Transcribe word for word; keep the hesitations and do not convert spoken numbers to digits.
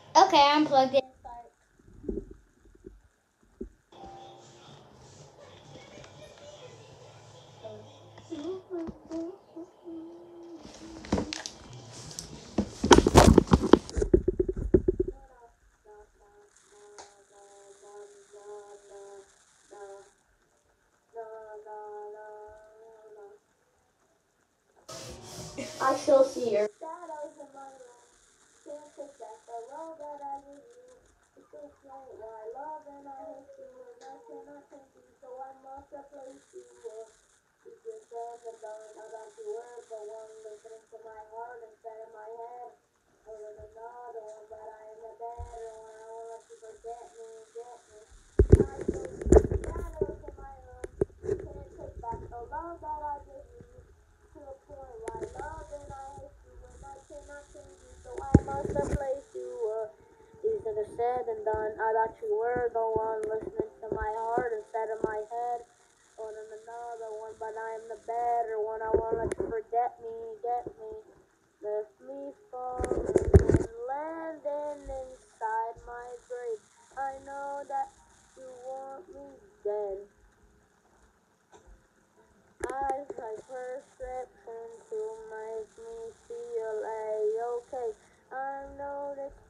Okay, I'm plugged in. I still see her. Shadows in my room, can't take back the love that I give you. It's this night where I love and I hate you, and I cannot change you, so I must replace you. You just said the done, I got you word for one, listening to my heart instead of my head. Or in another one, but I am the better one. I won't let you forget me, get me. I still see shadows in my room, can't take back the love that I give you. To a point where I love and I hate you, and I cannot change you, so I must replace you. Uh, easier said than done. I thought you were the one listening to my heart instead of my head. On another one, but I am the better one. I won't let you forget me, get me. Lift me falling and landing inside my grave. I know that you want me dead. I like prescription to make me feel a-okay. I know that